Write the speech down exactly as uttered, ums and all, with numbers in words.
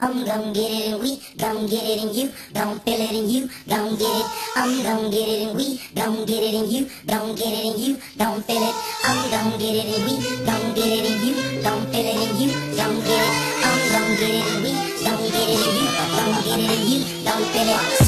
I'm gon' get it and we gon' get it and you gon' feel it and you gon' get it. I'm gon' get it and we gon' get it and you gon' get it and you gon' feel it. I'm gon' get it and we gon' get it and you gon' feel it and you gon' get it. I'm gon' get it and we gon' get it and you gon' get it and you gon' feel it.